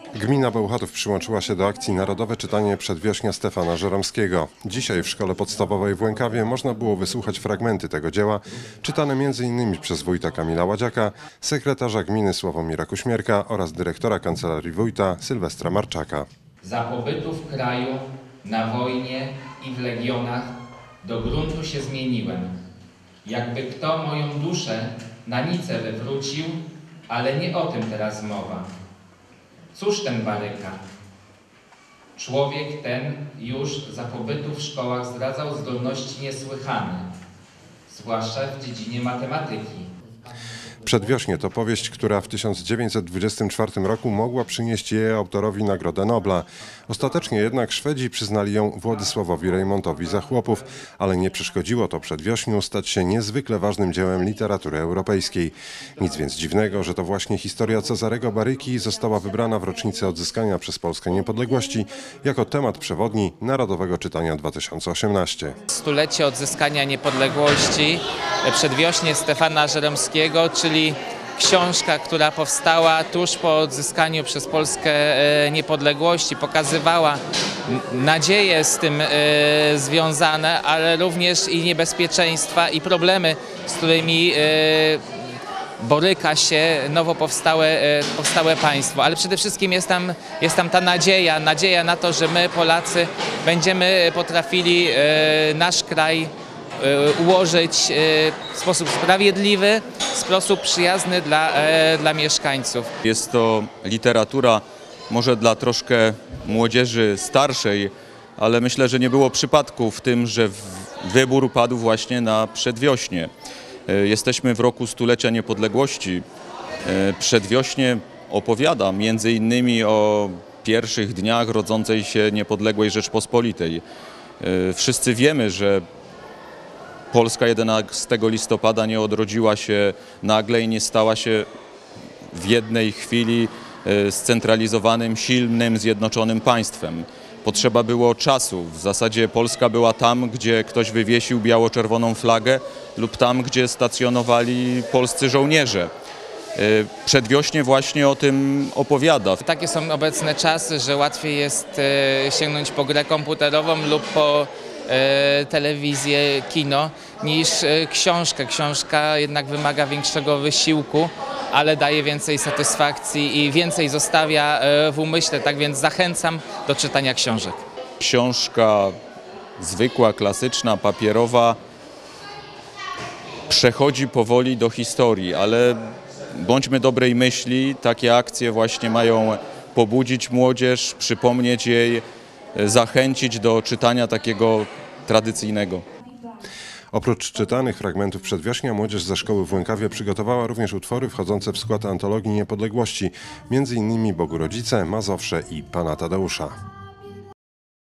Gmina Bełchatów przyłączyła się do akcji Narodowe Czytanie Przedwiośnia Stefana Żeromskiego. Dzisiaj w Szkole Podstawowej w Łękawie można było wysłuchać fragmenty tego dzieła, czytane m.in. przez wójta Kamila Ładziaka, sekretarza gminy Sławomira Kuśmierka oraz dyrektora Kancelarii Wójta Sylwestra Marczaka. Za pobytu w kraju, na wojnie i w legionach do gruntu się zmieniłem. Jakby kto moją duszę na nicę wywrócił, ale nie o tym teraz mowa. Cóż ten baryka? Człowiek ten już za pobytu w szkołach zdradzał zdolności niesłychane, zwłaszcza w dziedzinie matematyki. Przedwiośnie to powieść, która w 1924 roku mogła przynieść jej autorowi Nagrodę Nobla. Ostatecznie jednak Szwedzi przyznali ją Władysławowi Reymontowi za Chłopów, ale nie przeszkodziło to Przedwiośniu stać się niezwykle ważnym dziełem literatury europejskiej. Nic więc dziwnego, że to właśnie historia Cezarego Baryki została wybrana w rocznicę odzyskania przez Polskę niepodległości jako temat przewodni Narodowego Czytania 2018. Stulecie odzyskania niepodległości, Przedwiośnie Stefana Żeromskiego, czyli książka, która powstała tuż po odzyskaniu przez Polskę niepodległości, pokazywała nadzieje z tym związane, ale również i niebezpieczeństwa i problemy, z którymi boryka się nowo powstałe państwo. Ale przede wszystkim jest tam ta nadzieja na to, że my, Polacy, będziemy potrafili nasz kraj ułożyć w sposób sprawiedliwy, w sposób przyjazny dla mieszkańców. Jest to literatura może dla troszkę młodzieży starszej, ale myślę, że nie było przypadku w tym, że wybór padł właśnie na Przedwiośnie. Jesteśmy w roku stulecia niepodległości. Przedwiośnie opowiada między innymi o pierwszych dniach rodzącej się niepodległej Rzeczpospolitej. Wszyscy wiemy, że Polska 11 listopada nie odrodziła się nagle i nie stała się w jednej chwili scentralizowanym, silnym, zjednoczonym państwem. Potrzeba było czasu. W zasadzie Polska była tam, gdzie ktoś wywiesił biało-czerwoną flagę lub tam, gdzie stacjonowali polscy żołnierze. Przedwiośnie właśnie o tym opowiada. Takie są obecne czasy, że łatwiej jest sięgnąć po grę komputerową lub po telewizję, kino niż książkę. Książka jednak wymaga większego wysiłku, ale daje więcej satysfakcji i więcej zostawia w umyśle, tak więc zachęcam do czytania książek. Książka zwykła, klasyczna, papierowa przechodzi powoli do historii, ale bądźmy dobrej myśli, takie akcje właśnie mają pobudzić młodzież, przypomnieć jej, zachęcić do czytania takiego tradycyjnego. Oprócz czytanych fragmentów Przedwiośnia, młodzież ze szkoły w Łękawie przygotowała również utwory wchodzące w skład antologii niepodległości, m.in. Bogu Rodzice, Mazowsze i Pana Tadeusza.